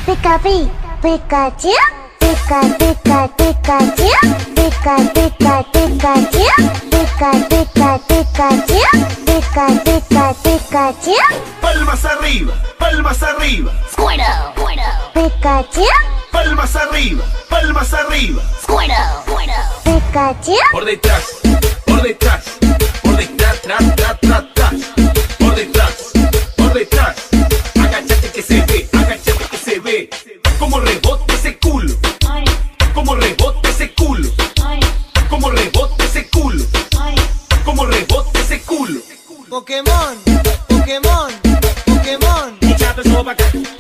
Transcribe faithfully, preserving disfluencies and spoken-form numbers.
Pica, pi, Pikachu. Pica, pica, Pikachu. Pica, pica, Pikachu. Pica, pica, Pikachu. Pica, pica, Pikachu. Palmas arriba, palmas arriba. Squirtle, Squirtle, Pikachu. Palmas arriba, palmas arriba. Squirtle, Squirtle. Pikachu. Por detrás,